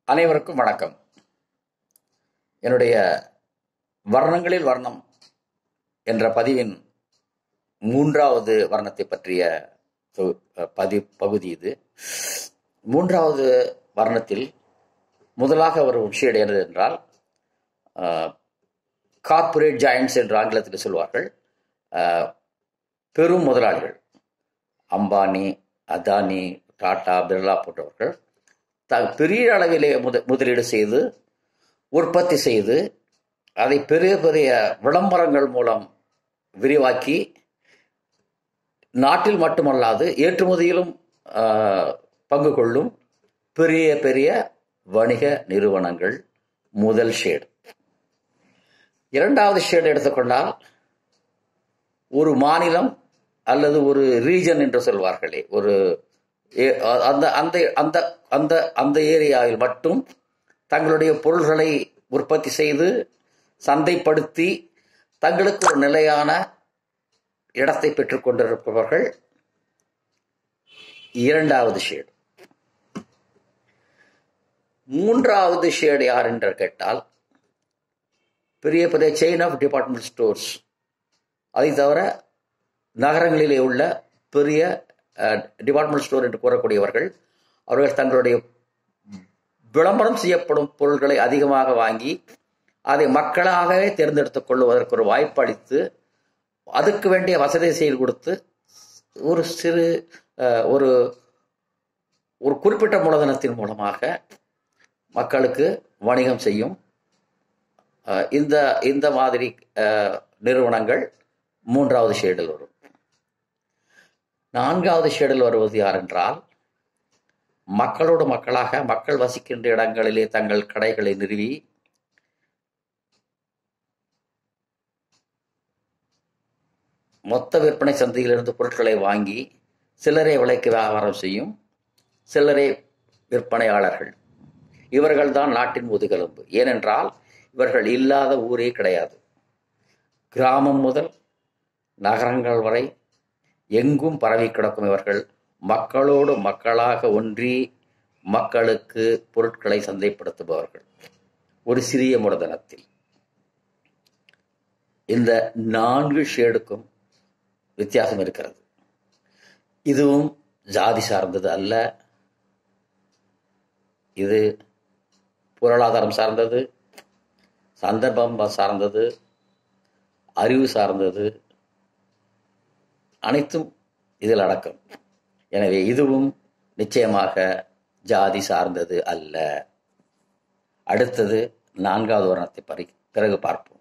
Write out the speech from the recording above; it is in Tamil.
அனைவருக்கும் வணக்கம். என்னுடைய வர்ணங்களில் வர்ணம் என்ற பதிவின் 3வது வர்ணத்தை பற்றிய பகுதி இது. 3வது வர்ணத்தில் முதலாக ஒரு விஷயம் என்னது என்றால், கார்ப்பரேட் ஜாயின்ட்ஸ் என்று ஆங்கிலத்தில் சொல்வார்கள். பெரும் முதலாளிகள் அம்பானி, அதானி, டாடா, பிர்லா போன்றவர்கள் பெரிய அளவிலே முதலீடு செய்து உற்பத்தி செய்து அதை பெரிய பெரிய விளம்பரங்கள் மூலம் விரிவாக்கி நாட்டில் மட்டுமல்லாது ஏற்றுமதியிலும் பங்கு கொள்ளும் பெரிய பெரிய வணிக நிறுவனங்கள் முதல் ஷேடு. 2வது ஷேடு எடுத்துக்கொண்டால், ஒரு மாநிலம் அல்லது ஒரு ரீஜன் என்று சொல்வார்களே, ஒரு அந்த ஏரியாவில் மட்டும் தங்களுடைய பொருள்களை உற்பத்தி செய்து சந்தைப்படுத்தி தங்களுக்கு ஒரு நிலையான இடத்தை பெற்றுக் கொண்டிருப்பவர்கள் 2வது ஷேடு. 3வது ஷேடு யார் என்று கேட்டால், பெரிய பெரிய செயின் ஆஃப் டிபார்ட்மெண்ட் ஸ்டோர்ஸ், அதை தவிர நகரங்களிலே உள்ள பெரிய டிபார்ட்மெண்ட் ஸ்டோர் என்று கூறக்கூடியவர்கள். அவர்கள் தங்களுடைய விளம்பரம் செய்யப்படும் பொருட்களை அதிகமாக வாங்கி அதை மக்களாகவே தேர்ந்தெடுத்துக் கொள்வதற்கு ஒரு வாய்ப்பு அளித்து, அதுக்கு வேண்டிய வசதி செய்து கொடுத்து, ஒரு சிறு ஒரு குறிப்பிட்ட மூலதனத்தின் மூலமாக மக்களுக்கு வணிகம் செய்யும் இந்த மாதிரி நிறுவனங்கள் 3வது ஷேடில் வரும். 4வது ஷேடில் வருவது யார் என்றால், மக்களோடு மக்களாக மக்கள் வசிக்கின்ற இடங்களிலே தங்கள் கடைகளை நிறுவி மொத்த விற்பனை சந்தையிலிருந்து பொருட்களை வாங்கி சில்லறை விலைக்கு வியாபாரம் செய்யும் சில்லறை விற்பனையாளர்கள். இவர்கள்தான் நாட்டின் முதுகெலும்பு. ஏனென்றால் இவர்கள் இல்லாத ஊரே கிடையாது. கிராமம் முதல் நகரங்கள் வரை எங்கும் பரவி கிடக்கும் இவர்கள் மக்களோடு மக்களாக ஒன்றி மக்களுக்கு பொருட்களை சந்தைப்படுத்துபவர்கள் ஒரு சிறிய மூலதனத்தில். இந்த 4 ஷேடுக்கும் வித்தியாசம் இருக்கிறது. இதுவும் ஜாதி சார்ந்தது அல்ல, இது பொருளாதாரம் சார்ந்தது, சந்தர்ப்பம் சார்ந்தது, அறிவு சார்ந்தது, அனைத்தும் இதில் அடக்கம். எனவே இதுவும் நிச்சயமாக ஜாதி சார்ந்தது அல்ல. அடுத்தது 4வது வர்ணத்தை பிறகு பார்ப்போம்.